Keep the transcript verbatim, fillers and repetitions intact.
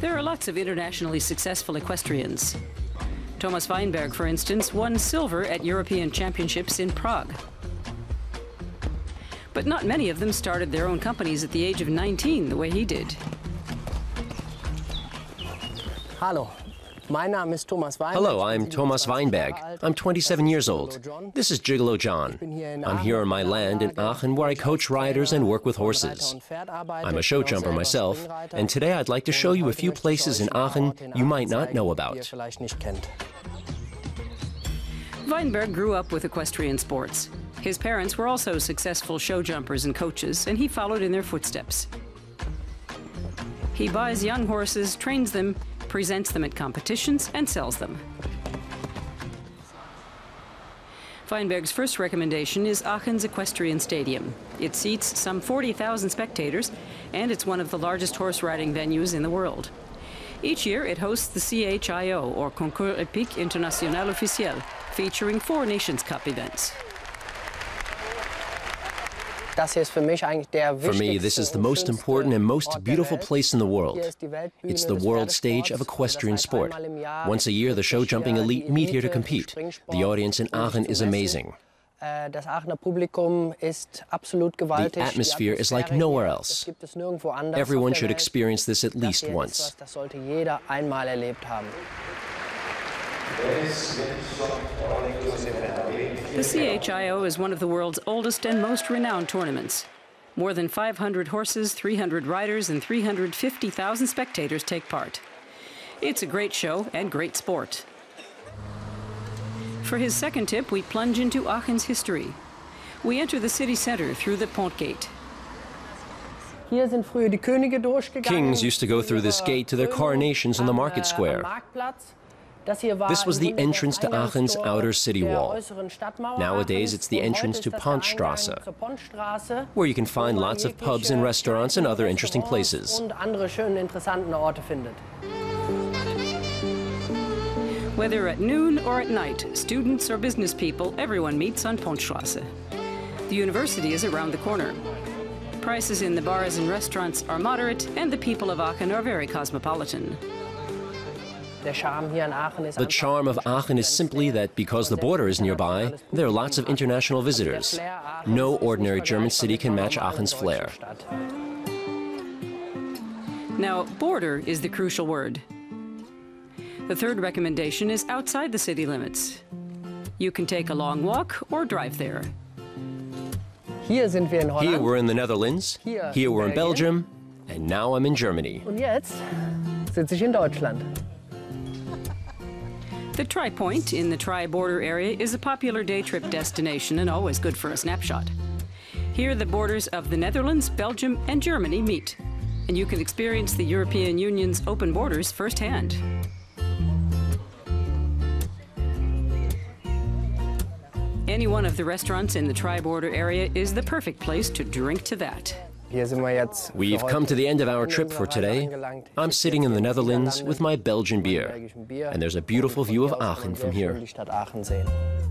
There are lots of internationally successful equestrians. Thomas Weinberg, for instance, won silver at European Championships in Prague. But not many of them started their own companies at the age of nineteen, the way he did. Hello. Hello, I'm Thomas Weinberg. I'm twenty-seven years old. This is Gigolo John. I'm here on my land in Aachen where I coach riders and work with horses. I'm a show jumper myself, and today I'd like to show you a few places in Aachen you might not know about. Weinberg grew up with equestrian sports. His parents were also successful show jumpers and coaches, and he followed in their footsteps. He buys young horses, trains them, presents them at competitions, and sells them. Weinberg's first recommendation is Aachen's Equestrian Stadium. It seats some forty thousand spectators, and it's one of the largest horse riding venues in the world. Each year it hosts the C H I O, or Concours Hippique International Officiel, featuring four Nations Cup events. For me, this is the most important and most beautiful place in the world. It's the world stage of equestrian sport. Once a year, the show jumping elite meet here to compete. The audience in Aachen is amazing. The atmosphere is like nowhere else. Everyone should experience this at least once. The C H I O is one of the world's oldest and most renowned tournaments. More than five hundred horses, three hundred riders, and three hundred fifty thousand spectators take part. It's a great show and great sport. For his second tip, we plunge into Aachen's history. We enter the city center through the Pont Gate. Kings used to go through this gate to their coronations in the market square. This was the entrance to Aachen's outer city wall. Nowadays, it's the entrance to Pontstrasse, where you can find lots of pubs and restaurants and other interesting places. Whether at noon or at night, students or business people, everyone meets on Pontstrasse. The university is around the corner. Prices in the bars and restaurants are moderate, and the people of Aachen are very cosmopolitan. The charm of Aachen is simply that because the border is nearby, there are lots of international visitors. No ordinary German city can match Aachen's flair. Now, border is the crucial word. The third recommendation is outside the city limits. You can take a long walk or drive there. Here we're in the Netherlands, here we're in Belgium, and now I'm in Germany. The Tri-Point in the Tri-Border area is a popular day trip destination and always good for a snapshot. Here the borders of the Netherlands, Belgium, and Germany meet, and you can experience the European Union's open borders firsthand. Any one of the restaurants in the Tri-Border area is the perfect place to drink to that. We've come to the end of our trip for today. I'm sitting in the Netherlands with my Belgian beer, and there's a beautiful view of Aachen from here.